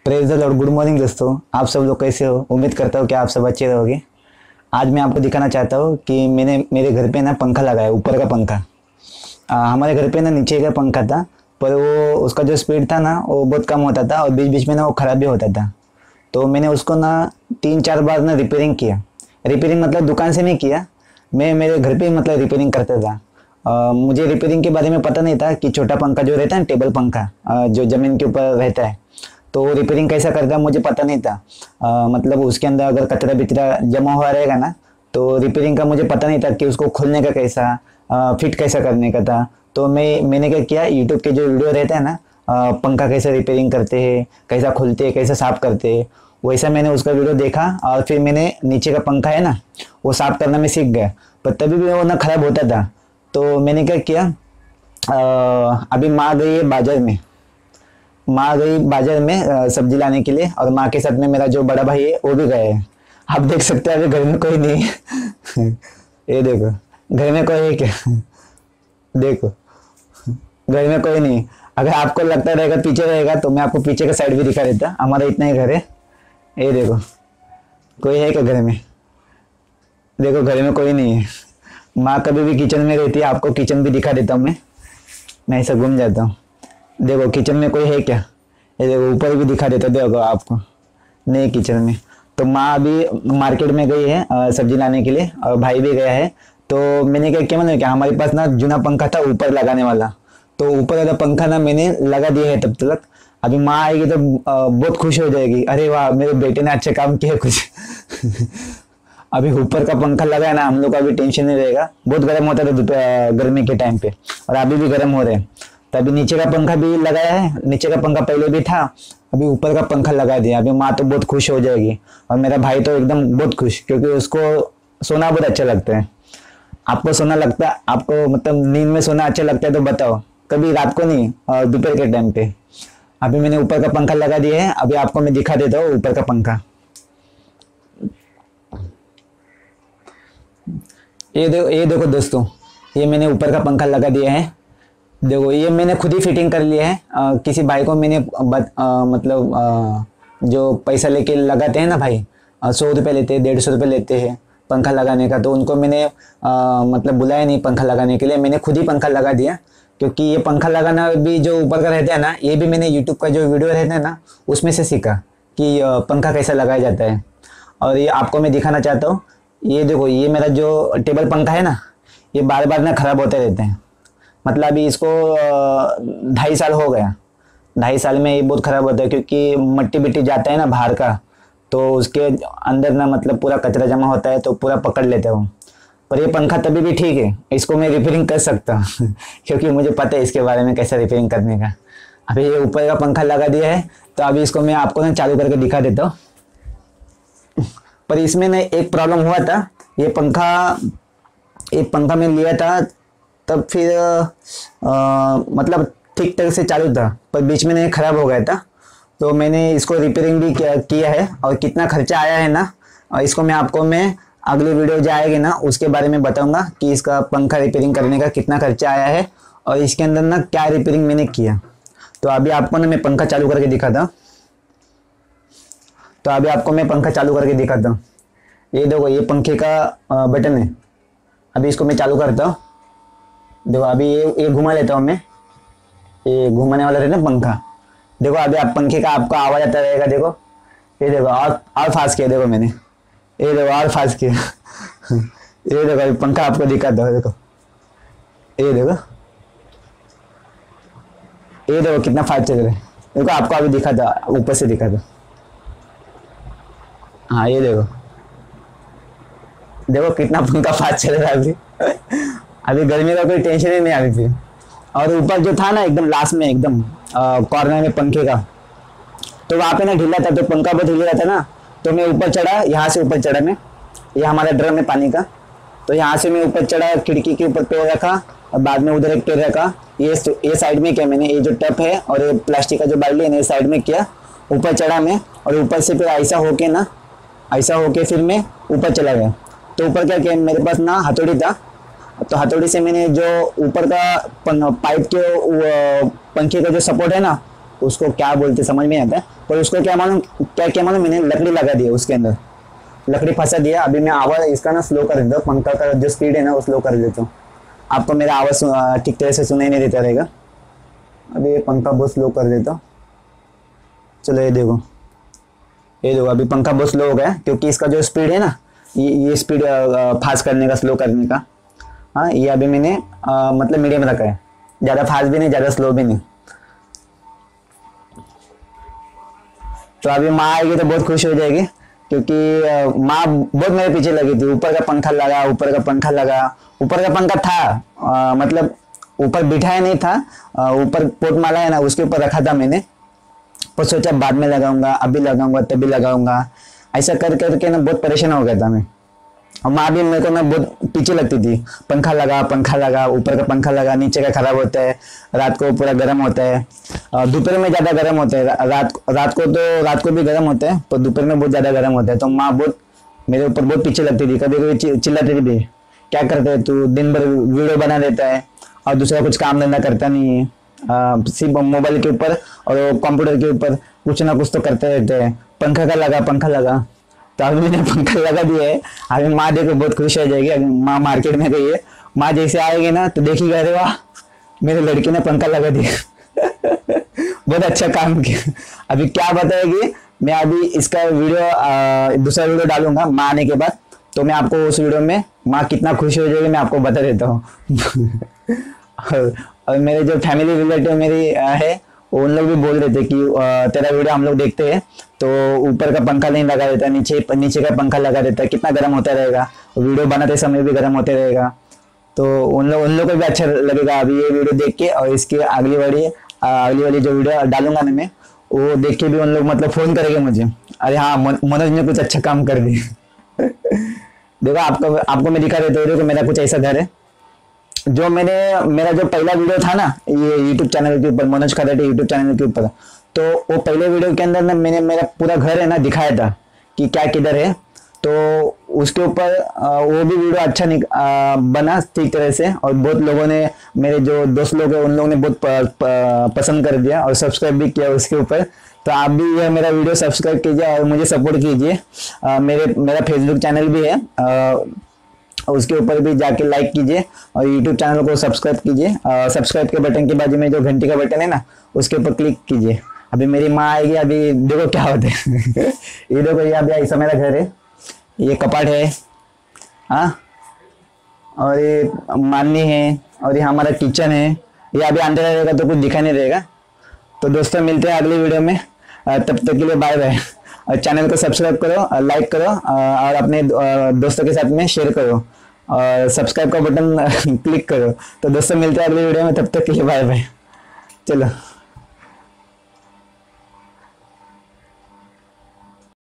Praise the lord. Good morning दोस्तों, आप सब लोग कैसे हो? उम्मीद करता हूँ कि आप सब अच्छे रहोगे। आज मैं आपको दिखाना चाहता हूँ कि मैंने मेरे घर पे ना पंखा लगाया, ऊपर का पंखा। हमारे घर पे ना नीचे का पंखा था, पर वो उसका जो स्पीड था ना वो बहुत कम होता था और बीच बीच में ना वो ख़राब भी होता था। तो मैंने उसको ना 3-4 बार ना रिपेयरिंग किया। रिपेयरिंग मतलब दुकान से नहीं किया, मैं मेरे घर पे ही मतलब रिपेयरिंग करता था। मुझे रिपेयरिंग के बारे में पता नहीं था कि छोटा पंखा जो रहता है ना, टेबल पंखा जो ज़मीन के ऊपर रहता है, तो वो रिपेयरिंग कैसा करता है मुझे पता नहीं था। मतलब उसके अंदर अगर कचरा बिचरा जमा हुआ रहेगा ना, तो रिपेयरिंग का मुझे पता नहीं था कि उसको खोलने का कैसा, फिट कैसा करने का था। तो मैंने क्या किया, यूट्यूब के जो वीडियो रहता है ना, पंखा कैसे रिपेयरिंग करते हैं, कैसा खोलते हैं, कैसा साफ़ करते हैं, वैसा मैंने उसका वीडियो देखा और फिर मैंने नीचे का पंखा है ना वो साफ़ करना मैं सीख गया। पर तभी भी वो ना ख़राब होता था। तो मैंने क्या किया, अभी माँ गई है बाजार में। माँ गई बाजार में सब्जी लाने के लिए, और माँ के साथ में मेरा जो बड़ा भाई है वो भी गया है। आप देख सकते हैं अभी घर में कोई नहीं है। ये देखो, घर में कोई है क्या? देखो, घर में कोई नहीं। अगर आपको लगता रहेगा पीछे रहेगा तो मैं आपको पीछे का साइड भी दिखा देता। हमारा इतना ही घर है। ये देखो, कोई है क्या घर में? देखो, घर में कोई नहीं है। माँ कभी भी किचन में रहती है, आपको किचन भी दिखा देता हूँ मैं ऐसा घूम जाता हूँ। देखो, किचन में कोई है क्या? ये देखो, ऊपर भी दिखा देता, देखो आपको नहीं किचन में। तो माँ अभी मार्केट में गई है सब्जी लाने के लिए, और भाई भी गया है। तो मैंने क्या किया, मतलब क्या हमारे पास ना जूना पंखा था ऊपर लगाने वाला, तो ऊपर वाला पंखा ना मैंने लगा दिया है तब तक। अभी माँ आएगी तो बहुत खुश हो जाएगी, अरे वाह मेरे बेटे ने अच्छा काम किया कुछ। अभी ऊपर का पंखा लगा है ना, हम लोग का अभी टेंशन नहीं रहेगा। बहुत गर्म होता था गर्मी के टाइम पे, और अभी भी गर्म हो रहे हैं। तो अभी नीचे का पंखा भी लगाया है, नीचे का पंखा पहले भी था, अभी ऊपर का पंखा लगा दिया। अभी माँ तो बहुत खुश हो जाएगी, और मेरा भाई तो एकदम बहुत खुश, क्योंकि उसको सोना बहुत अच्छा लगता है। आपको सोना लगता है? आपको मतलब नींद में सोना अच्छा लगता है तो बताओ, कभी रात को नहीं और दोपहर के टाइम पे। अभी मैंने ऊपर का पंखा लगा दिया है, अभी आपको मैं दिखा देता हूँ ऊपर का पंखा। ये देखो दोस्तों, ये मैंने ऊपर का पंखा लगा दिया है। देखो, ये मैंने खुद ही फिटिंग कर लिया है। किसी भाई को मैंने मतलब जो पैसा लेके लगाते हैं ना भाई, 100 रुपये लेते हैं, 150 रुपये लेते हैं पंखा लगाने का, तो उनको मैंने मतलब बुलाया नहीं पंखा लगाने के लिए, मैंने खुद ही पंखा लगा दिया। क्योंकि ये पंखा लगाना भी जो ऊपर का रहता है ना, ये भी मैंने यूट्यूब का जो वीडियो रहता है ना उसमें से सीखा कि पंखा कैसा लगाया जाता है। और ये आपको मैं दिखाना चाहता हूँ। ये देखो, ये मेरा जो टेबल पंखा है ना, ये बार बार ना ख़राब होते रहते हैं। मतलब अभी इसको 2.5 साल हो गया। 2.5 साल में ये बहुत ख़राब होता है, क्योंकि मट्टी बिट्टी जाता है ना बाहर का, तो उसके अंदर ना मतलब पूरा कचरा जमा होता है, तो पूरा पकड़ लेता हूँ। पर ये पंखा तभी भी ठीक है, इसको मैं रिपेयरिंग कर सकता हूँ। क्योंकि मुझे पता है इसके बारे में कैसे रिपेयरिंग करने का। अभी ये ऊपर का पंखा लगा दिया है, तो अभी इसको मैं आपको ना चालू करके दिखा देता हूँ। पर इसमें ना एक प्रॉब्लम हुआ था। ये पंखा मैं लिया था तब फिर मतलब ठीक तरह से चालू था, पर बीच में नहीं ख़राब हो गया था। तो मैंने इसको रिपेयरिंग भी किया है, और कितना खर्चा आया है ना, और इसको मैं अगली वीडियो जो आएगी ना उसके बारे में बताऊंगा कि इसका पंखा रिपेयरिंग करने का कितना खर्चा आया है, और इसके अंदर ना क्या रिपेयरिंग मैंने किया। तो अभी आपको ना मैं पंखा चालू करके दिखाता हूँ। तो अभी आपको मैं पंखा चालू करके दिखाता हूँ। ये देखो, ये पंखे का बटन है। अभी इसको मैं चालू करता हूँ। देखो, अभी ये घुमा लेता हूँ मैं। ये घुमाने वाला रहता है ना पंखा। देखो, अभी आप पंखे का आपको आवाज़ आता रहेगा। देखो, ये देखो, और फास्ट किया। देखो मैंने, ये देखो और फास्ट किया। ये देखो, अभी पंखा आपको दिखाता हूँ। देखो, ये देखो, ये देखो कितना फास्ट चल रहा है। देखो, आपको अभी दिखाता, ऊपर से दिखाता। हाँ, ये देखो, देखो कितना पंखा फास्ट चल रहा है अभी। अभी गर्मी का कोई टेंशन ही नहीं अभी फिर। और ऊपर जो था ना एकदम लास्ट में, एकदम कॉर्नर में पंखे का, तो वहाँ पे ना ढीला था, तो पंखा बहुत ढीला था ना, तो मैं ऊपर चढ़ा, यहाँ से ऊपर चढ़ा मैं। ये हमारा ड्रम है पानी का, तो यहाँ से मैं ऊपर चढ़ा, खिड़की के ऊपर पैर रखा, और बाद में उधर एक पैर रखा। ये साइड में किया मैंने, ये जो टप है और ये प्लास्टिक का जो बाल्टी है ना, ये साइड में किया। ऊपर चढ़ा मैं, और ऊपर से फिर ऐसा होके फिर मैं ऊपर चला गया। तो ऊपर क्या किया, मेरे पास ना हथौड़ी था, तो हथौड़ी से मैंने जो ऊपर का पाइप के पंखे का जो सपोर्ट है ना, उसको क्या बोलते समझ में नहीं आता, पर उसको क्या मालूम, क्या मालूम, मैंने लकड़ी लगा दी उसके अंदर, लकड़ी फंसा दिया। अभी मैं आवाज़ इसका ना स्लो कर देता हूँ, पंखा का जो स्पीड है ना वो स्लो कर देता हूँ, आपको मेरा आवाज़ ठीक तरह से सुनाई नहीं देता रहेगा। अभी ये पंखा बहुत स्लो कर देता हूँ। चलो ये देखो, अभी पंखा बहुत स्लो हो गया क्योंकि इसका जो स्पीड है ना, ये स्पीड फास्ट करने का, स्लो करने का। हाँ, ये अभी मैंने मतलब मीडियम रखा है, ज़्यादा फास्ट भी नहीं, ज़्यादा स्लो भी नहीं। तो अभी माँ आएगी तो बहुत खुश हो जाएगी क्योंकि माँ बहुत मेरे पीछे लगी थी। ऊपर का पंखा लगा, ऊपर का पंखा लगा, ऊपर का पंखा था, मतलब ऊपर बिठाया नहीं था, ऊपर पोट माला है ना उसके ऊपर रखा था मैंने, पर सोचा बाद में लगाऊंगा, अभी लगाऊंगा, तभी लगाऊंगा, ऐसा कर करके ना बहुत परेशान हो गया था मैं। और माँ भी मेरे को ना बहुत पीछे लगती थी, पंखा लगा, ऊपर का पंखा लगा, नीचे का खराब होता है, रात को पूरा गर्म होता है, दोपहर में ज़्यादा गर्म होता है, रात को भी गर्म होता है, पर दोपहर में बहुत ज़्यादा गर्म होता है। तो माँ बहुत मेरे ऊपर बहुत पीछे लगती थी, कभी कभी चिल्लाती थी भी, क्या करते है तू, दिन भर वीडियो बना देता है और दूसरा कुछ काम धंधा करता नहीं है, सिर्फ मोबाइल के ऊपर और कंप्यूटर के ऊपर कुछ ना कुछ तो करते रहते हैं, पंखा लगा। तो अभी मैंने पंखा लगा दिया है। अभी माँ देखो बहुत खुश हो जाएगी। अभी माँ मार्केट में गई है, माँ जैसे आएगी ना तो देखी, अरे वाह मेरे लड़के ने पंखा लगा दिया बहुत अच्छा काम किया। अभी क्या बताएगी, मैं अभी इसका वीडियो दूसरा वीडियो डालूंगा माँ आने के बाद, तो मैं आपको उस वीडियो में माँ कितना खुश हो जाएगी मैं आपको बता देता हूँ और मेरे जो फैमिली रिलेटिव मेरी है, उन लोग भी बोल रहे थे कि तेरा वीडियो हम लोग देखते हैं तो ऊपर का पंखा नहीं लगा देता, नीचे का पंखा लगा देता, कितना गर्म होता रहेगा, वीडियो बनाते समय भी गर्म होते रहेगा। तो उन लोग को भी अच्छा लगेगा अभी ये वीडियो देख के, और इसकी अगली वाली जो वीडियो डालूंगा ना मैं, वो देख के भी उन लोग मतलब फोन करेंगे मुझे, अरे हाँ मनोज ने कुछ अच्छा काम कर दिया देखो आपको मैं दिखा देता हूँ कि मेरा कुछ ऐसा घर है। जो मेरा जो पहला वीडियो था ना ये यूट्यूब चैनल के ऊपर, मनोज खराटे यूट्यूब चैनल के ऊपर, तो वो पहले वीडियो के अंदर ना मैंने मेरा पूरा घर है ना दिखाया था कि क्या किधर है। तो उसके ऊपर वो भी वीडियो अच्छा बना ठीक तरह से, और बहुत लोगों ने, मेरे जो दोस्त लोग हैं उन लोगों ने बहुत पसंद कर दिया और सब्सक्राइब भी किया उसके ऊपर। तो आप भी यह मेरा वीडियो सब्सक्राइब कीजिए और मुझे सपोर्ट कीजिए। मेरा फेसबुक चैनल भी है, उसके ऊपर भी जाके लाइक कीजिए और यूट्यूब चैनल को सब्सक्राइब कीजिए। सब्सक्राइब के बटन के बाजू में जो घंटी का बटन है ना उसके ऊपर क्लिक कीजिए। अभी मेरी माँ आएगी, अभी देखो क्या होता है ये देखो, ये अभी ऐसा मेरा घर है, ये कपाट है, हाँ, और ये मालनी है, और ये हमारा किचन है। ये अभी अंधेरा रहेगा तो कुछ दिखाई नहीं देगा। तो दोस्तों मिलते हैं अगली वीडियो में, तब तक के लिए बाय बाय। और चैनल को सब्सक्राइब करो, लाइक करो और अपने दोस्तों के साथ में शेयर करो और सब्सक्राइब का बटन क्लिक करो। तो दोस्तों मिलते हैं अगली वीडियो में, तब तक के लिए बाय बाय। चलो।